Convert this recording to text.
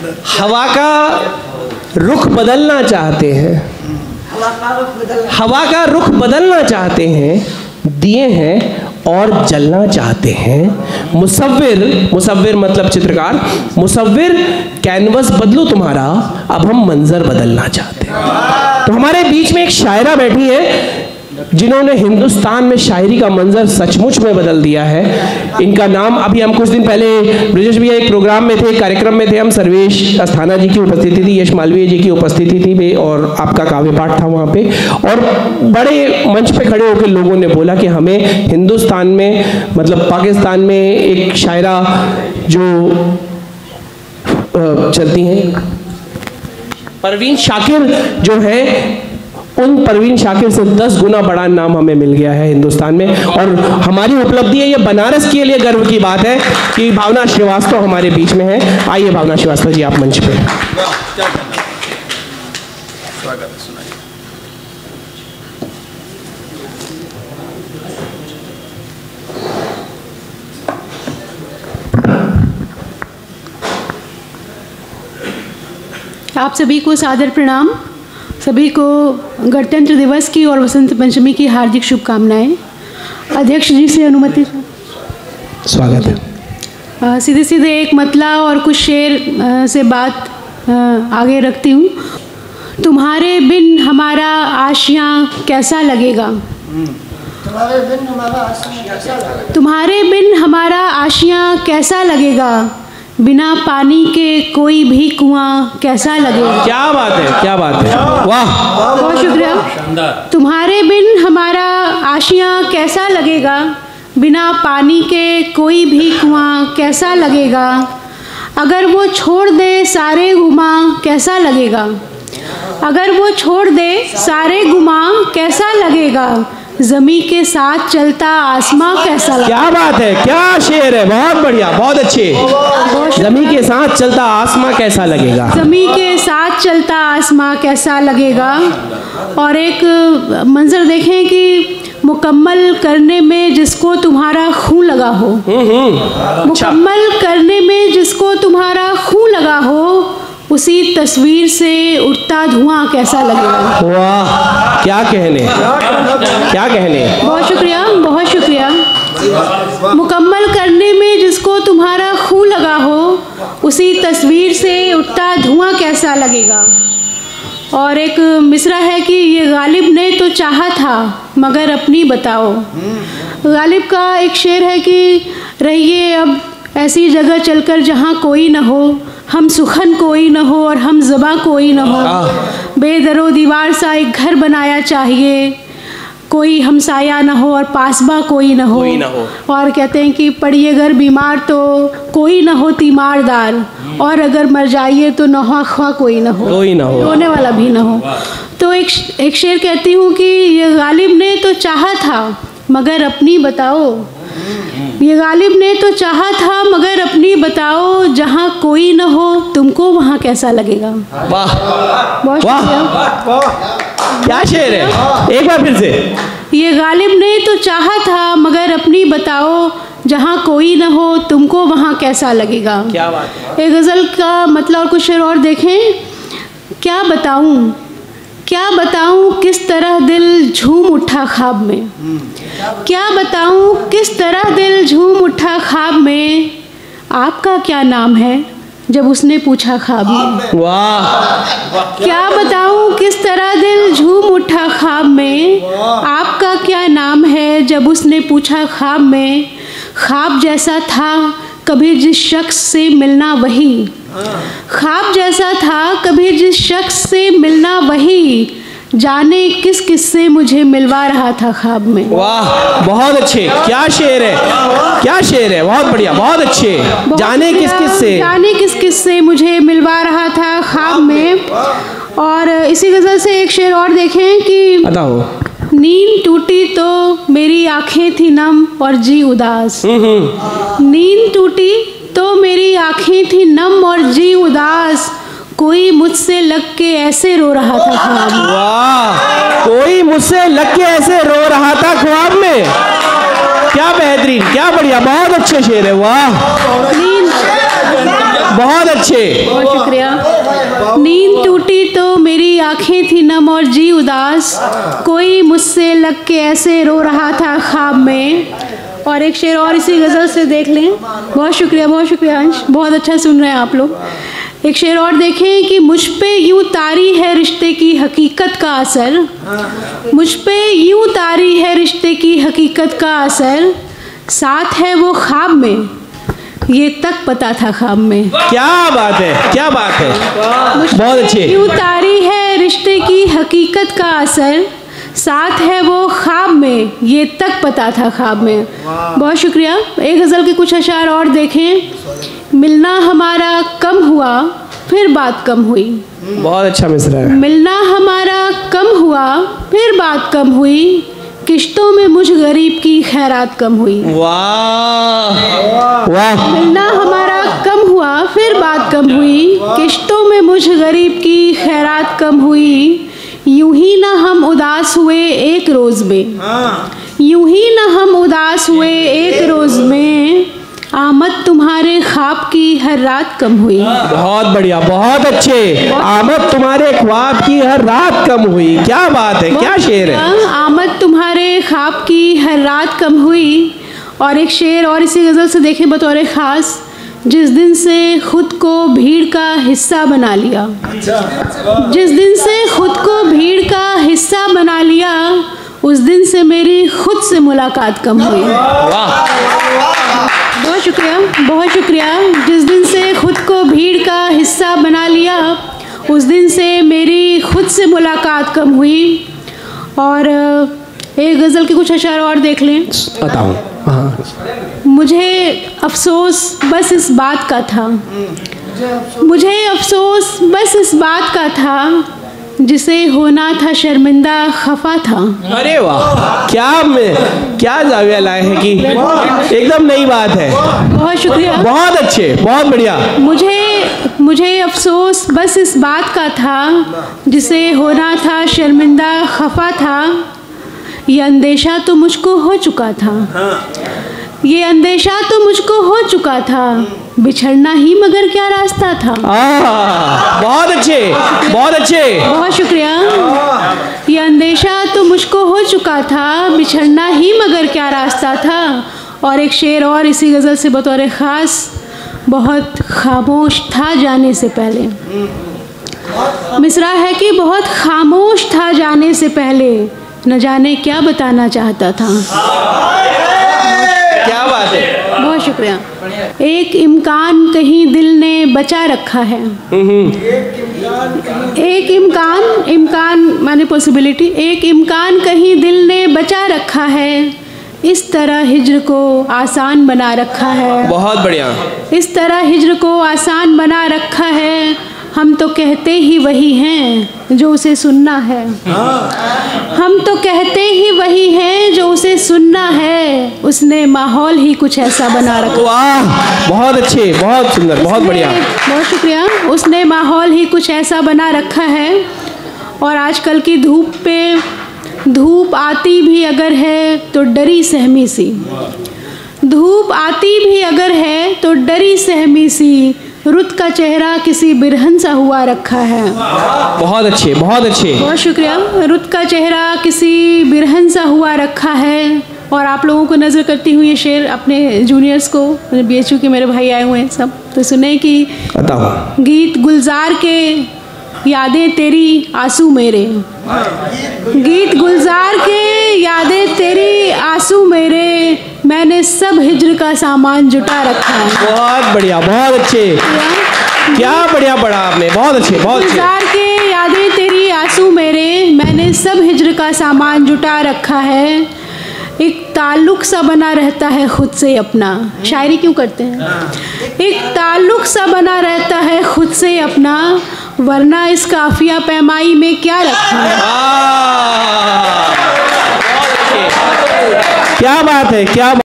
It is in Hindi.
हवा का रुख बदलना चाहते हैं, हवा का रुख बदलना चाहते हैं, दिए हैं और जलना चाहते हैं। मुसव्विर, मुसव्विर मतलब चित्रकार, मुसव्विर कैनवस बदलो तुम्हारा, अब हम मंजर बदलना चाहते हैं। तो हमारे बीच में एक शायरा बैठी है जिन्होंने हिंदुस्तान में शायरी का मंजर सचमुच में बदल दिया है। इनका नाम, अभी हम कुछ दिन पहले ब्रिजेश भैया एक प्रोग्राम में थे, कार्यक्रम में थे हम, सर्वेश अस्थाना जी की उपस्थिति थी, यश मालवीय जी की उपस्थिति थी और आपका काव्य पाठ था वहाँ पे, और बड़े मंच पे खड़े होकर लोगों ने बोला कि हमें हिंदुस्तान में, मतलब पाकिस्तान में एक शायरा जो चलती हैं परवीन शाकिर जो है, उन परवीन शाकिर से 10 गुना बड़ा नाम हमें मिल गया है हिंदुस्तान में। और हमारी उपलब्धि है, ये बनारस के लिए गर्व की बात है कि भावना श्रीवास्तव हमारे बीच में है। आइए भावना श्रीवास्तव जी आप मंच पे। आप सभी को सादर प्रणाम, सभी को गणतंत्र दिवस की और वसंत पंचमी की हार्दिक शुभकामनाएं। अध्यक्ष जी से अनुमति, स्वागत है। सीधे सीधे एक मतला और कुछ शेर से बात आगे रखती हूँ। तुम्हारे बिन हमारा आशियाँ कैसा लगेगा, तुम्हारे बिन हमारा आशियाँ कैसा लगेगा, बिना पानी के कोई भी कुआं कैसा लगेगा। क्या बात है, क्या बात है, वाह, बहुत शुक्रिया। तुम्हारे बिन हमारा आशियाँ कैसा लगेगा, बिना पानी के कोई भी कुआं कैसा लगेगा, अगर वो छोड़ दे सारे गुमा कैसा लगेगा, अगर वो छोड़ दे सारे गुमा कैसा लगेगा, ज़मी के साथ चलता आसमां कैसा लगेगा। क्या बात है, क्या शेर है, बहुत बढ़िया, बहुत अच्छे। ज़मी के साथ चलता आसमां कैसा लगेगा, ज़मी के साथ चलता आसमां कैसा लगेगा। और एक मंजर देखें कि मुकम्मल करने में जिसको तुम्हारा खून लगा हो, मुकम्मल करने में जिसको तुम्हारा खून लगा हो, उसी तस्वीर से उठता धुआं कैसा लगेगा। वाह, क्या कहने, क्या कहने। बहुत शुक्रिया, बहुत शुक्रिया। मुकम्मल करने में जिसको तुम्हारा खून लगा हो, उसी तस्वीर से उठता धुआं कैसा लगेगा। और एक मिसरा है कि ये गालिब ने तो चाहा था मगर अपनी बताओ। गालिब का एक शेर है कि रहिए अब ऐसी जगह चलकर जहाँ कोई न हो, हम सुखन कोई न हो और हम ज़बां कोई न हो, बेदरो दीवार सा एक घर बनाया चाहिए, कोई हमसाया न हो और पासबा कोई न हो। और कहते हैं कि पड़िए घर बीमार तो कोई न हो तीमारदार, और अगर मर जाइए तो नहा ख्वा कोई न हो, रोने वाला भी न हो। तो एक शेर कहती हूँ कि ये गालिब ने तो चाहा था मगर अपनी बताओ, ये गालिब ने तो चाहा था मगर अपनी बताओ, जहाँ कोई न हो तुमको वहाँ कैसा लगेगा। वाह, बहुत शुक्रिया। क्या शेर है, एक बार फिर से। ये गालिब ने तो चाहा था मगर अपनी बताओ, जहाँ कोई न हो तुमको वहाँ कैसा लगेगा। क्या बात है। एक गज़ल का मतलब और कुछ शेर और देखें। क्या बताऊँ, क्या बताऊँ किस तरह दिल झूम उठा ख्वाब में, क्या बताऊँ किस तरह दिल झूम उठा ख्वाब में, आपका क्या नाम है जब उसने पूछा ख्वाब में। वाह, क्या बताऊँ किस तरह दिल झूम उठा ख्वाब में, आपका क्या नाम है जब उसने पूछा ख्वाब में, ख्वाब जैसा था कभी जिस शख्स से मिलना वही, ख्वाब जैसा था कभी जिस शख्स से मिलना वही, जाने किस किस से मुझे मिलवा रहा था ख्वाब में। वाह, बहुत अच्छे, क्या शेर है, क्या शेर है, बहुत बढ़िया, बहुत अच्छे। जाने किस किस से, जाने किस किस से मुझे मिलवा रहा था ख्वाब में। और इसी गज़ल से एक शेर और देखें कि बताओ। नींद टूटी तो मेरी आँखें थी नम और जी उदास, नींद टूटी तो मेरी आँखें थी नम और जी उदास, कोई मुझसे लग के ऐसे रो रहा था ख्वाब में। वाह, कोई मुझसे लग के ऐसे रो रहा था ख्वाब में। क्या बेहतरीन, क्या बढ़िया, बहुत अच्छे शेर है। वाह, बहुत अच्छे। बहुत शुक्रिया। नींद टूटी तो मेरी आंखें थी नम और जी उदास, कोई मुझसे लग के ऐसे रो रहा था ख्वाब में। और एक शेर और इसी गज़ल से देख लें। बहुत शुक्रिया अंश, बहुत अच्छा सुन रहे हैं आप लोग। एक शेर और देखें कि मुझ पे यूं तारी है रिश्ते की हकीकत का असर, मुझ पे यूं तारी है रिश्ते की हकीकत का असर, साथ है वो ख्वाब में ये तक पता था ख्वाब में। क्या बात है, क्या बात है, बहुत अच्छे। यूं तारी है रिश्ते की हकीकत का असर, साथ है वो ख्वाब में ये तक पता था ख्वाब में। बहुत शुक्रिया। एक गज़ल के कुछ अशार और देखें। मिलना हमारा कम हुआ फिर बात कम हुई। बहुत अच्छा मिसरा है। मिलना हमारा कम हुआ फिर बात कम हुई, किश्तों में मुझ गरीब की खैरात कम हुई। वाह वाह। मिलना हमारा कम हुआ फिर बात कम हुई, किश्तों में मुझ गरीब की खैरात कम हुई। यूं ही ना हम उदास हुए एक रोज़ में, यूं ही ना हम उदास हुए एक रोज़ में, आमद तुम्हारे ख्वाब की हर रात कम हुई। बहुत बढ़िया, बहुत अच्छे। आमद तुम्हारे ख्वाब की हर रात कम हुई। क्या बात है, क्या शेर है। आमद तुम्हारे ख्वाब की हर रात कम हुई। और एक शेर और इसी गज़ल से देखें बतौर ख़ास। जिस दिन से खुद को भीड़ का हिस्सा बना लिया, जिस दिन से खुद को भीड़ का हिस्सा बना लिया, उस दिन से मेरी खुद से मुलाकात कम हुई। बहुत शुक्रिया, बहुत शुक्रिया। जिस दिन से खुद को भीड़ का हिस्सा बना लिया, उस दिन से मेरी खुद से मुलाकात कम हुई। और एक गज़ल के कुछ अशार और देख लें। बताओ। हाँ। मुझे अफसोस बस इस बात का था, मुझे अफसोस बस इस बात का था, जिसे होना था शर्मिंदा खफा था। अरे वाह, क्या जाविया लाए हैं कि एकदम नई बात है। बहुत शुक्रिया, बहुत अच्छे, बहुत बढ़िया। मुझे अफसोस बस इस बात का था, जिसे होना था शर्मिंदा खफा था। ये अंदेशा तो मुझको हो चुका था, ये अंदेशा तो मुझको हो चुका था, बिछड़ना ही मगर क्या रास्ता था। बहुत अच्छे, बहुत अच्छे। बहुत शुक्रिया। ये अंदेशा तो मुझको हो चुका था, बिछड़ना ही मगर क्या रास्ता था। और एक शेर और इसी गज़ल से बतौर ख़ास। बहुत खामोश था जाने से पहले, मिसरा है कि बहुत खामोश था जाने से पहले, न जाने क्या बताना चाहता था। क्या बात है। बहुत शुक्रिया। एक इम्कान कहीं दिल ने बचा रखा है, एक इम्कान माने पॉसिबिलिटी, एक इम्कान कहीं दिल ने बचा रखा है, इस तरह हिज्र को आसान बना रखा है। बहुत बढ़िया। इस तरह हिज्र को आसान बना रखा है, हम तो कहते ही वही हैं जो उसे सुनना है, हम तो कहते ही वही हैं जो उसे सुनना है, उसने माहौल ही कुछ ऐसा बना रखा। वाह, बहुत अच्छे, बहुत सुंदर, बहुत बढ़िया। बहुत शुक्रिया। उसने माहौल ही कुछ ऐसा बना रखा है। और आजकल की धूप पे धूप आती भी अगर है तो डरी सहमी सी, धूप आती भी अगर है तो डरी सहमी सी, रुत का चेहरा किसी बिरहन सा हुआ रखा है। बहुत अच्छे, बहुत अच्छे। बहुत शुक्रिया। रुत का चेहरा किसी बिरहन सा हुआ रखा है। और आप लोगों को नज़र करती हुई ये शेर अपने जूनियर्स को, BHU के मेरे भाई आए हुए हैं सब, तो सुने कि गीत गुलजार के यादें तेरी आंसू मेरे, गीत गुलजार के यादें तेरी आंसू मेरे, मैंने सब हिज्र का सामान जुटा रखा है। बहुत बढ़िया, बहुत अच्छे। क्या बढ़िया पढ़ा आपने, बहुत अच्छे, बहुत अच्छे। गुलजार के यादें तेरी आंसू मेरे, मैंने सब हिज्र का सामान जुटा रखा है। एक ताल्लुक सा बना रहता है खुद से अपना, शायरी क्यों करते हैं, एक ताल्लुक सा बना रहता है खुद से अपना, वरना इस काफिया पैमाई में क्या रखा है। क्या बात है, क्या